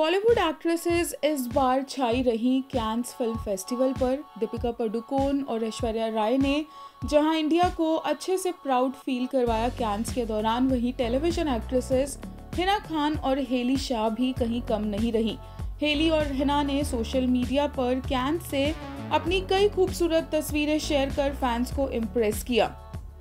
Bollywood actresses इस बार छाई रही कैन्स फिल्म फेस्टिवल पर। दीपिका पादुकोण और ऐश्वर्या राय ने जहां इंडिया को अच्छे से प्राउड फील करवाया कैन्स के दौरान, वहीं टेलीविजन एक्ट्रेसेस हिना खान और हेली शाह भी कहीं कम नहीं रही। हेली और हिना ने सोशल मीडिया पर कैन्स से अपनी कई खूबसूरत तस्वीरें शेयर कर फैंस को इम्प्रेस किया।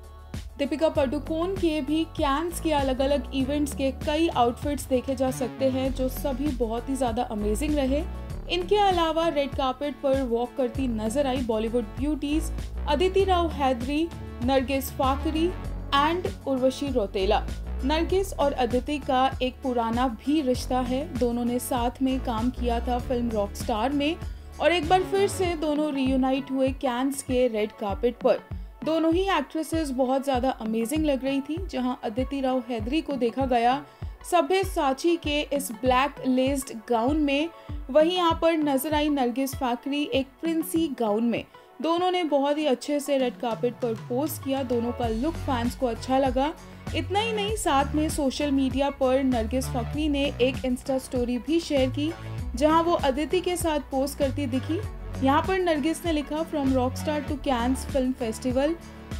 दीपिका पादुकोण के भी कैन्स के अलग अलग इवेंट्स के कई आउटफिट्स देखे जा सकते हैं जो सभी बहुत ही ज़्यादा अमेजिंग रहे। इनके अलावा रेड कार्पेट पर वॉक करती नजर आई Bollywood beauties Aditi Rao Hydari, Nargis Fakhri and Urvashi Rautela. Nargis और अदिति का एक पुराना भी रिश्ता है, दोनों ने साथ में काम किया था फिल्म रॉकस्टार में और एक बार फिर से दोनों रियूनाइट हुए कैन्स के रेड कार्पेट पर। दोनों ही एक्ट्रेसेस बहुत ज़्यादा अमेजिंग लग रही थी। जहां अदिति राव हैदरी को देखा गया सब्यसाची के इस ब्लैक लेस्ड गाउन में, वहीं यहाँ पर नजर आई नरगिस फाकरी एक प्रिंसी गाउन में। दोनों ने बहुत ही अच्छे से रेड कार्पेट पर पोज किया। दोनों का लुक फैंस को अच्छा लगा। इतना ही नहीं, साथ में सोशल मीडिया पर नरगिस फाकरी ने एक इंस्टा स्टोरी भी शेयर की जहां वो अदिति के साथ पोज करती दिखी। यहाँ पर नरगिस ने लिखा from Rockstar to Cannes film festival,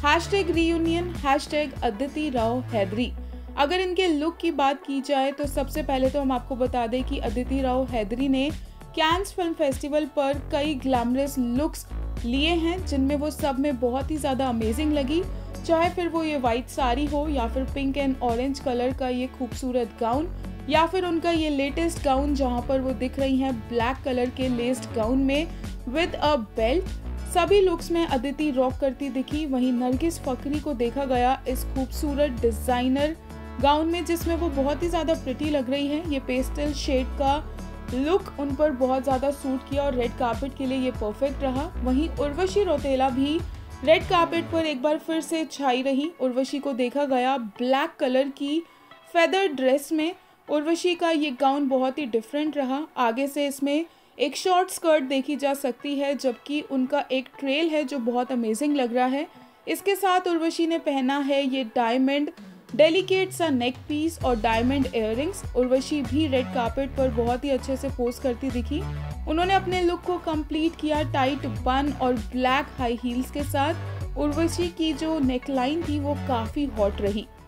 #reunion, #Aditi Rao Hydari. अगर इनके लुक की बात की जाए तो सबसे पहले तो हम आपको बता दें कि अदिति राव हैदरी ने कैन्स फिल्म फेस्टिवल पर कई ग्लैमरस लुक्स लिए हैं जिनमें वो सब में बहुत ही ज़्यादा अमेजिंग लगी। चाहे फिर वो ये वाइट साड़ी हो या फिर पिंक एंड ऑरेंज कलर का ये खूबसूरत गाउन या फिर उनका ये लेटेस्ट गाउन जहाँ पर वो दिख रही हैं ब्लैक कलर के लेस्ड गाउन में विद अ बेल्ट। सभी लुक्स में अदिति रॉक करती दिखी। वहीं नरगिस फाकरी को देखा गया इस खूबसूरत डिजाइनर गाउन में जिसमें वो बहुत ही ज़्यादा प्रिटी लग रही है। ये पेस्टल शेड का लुक उन पर बहुत ज़्यादा सूट किया और रेड कार्पेट के लिए ये परफेक्ट रहा। वहीं उर्वशी रौतेला भी रेड कार्पेट पर एक बार फिर से छाई रही। उर्वशी को देखा गया ब्लैक कलर की फेदर ड्रेस में। उर्वशी का ये गाउन बहुत ही डिफरेंट रहा। आगे से इसमें एक शॉर्ट स्कर्ट देखी जा सकती है जबकि उनका एक ट्रेल है जो बहुत अमेजिंग लग रहा है। इसके साथ उर्वशी ने पहना है ये डायमंड डेलिकेट सा नेक पीस और डायमंड इयररिंग्स। उर्वशी भी रेड कार्पेट पर बहुत ही अच्छे से पोज करती दिखी। उन्होंने अपने लुक को कंप्लीट किया टाइट बन और ब्लैक हाई हील्स के साथ। उर्वशी की जो नेकलाइन थी वो काफ़ी हॉट रही।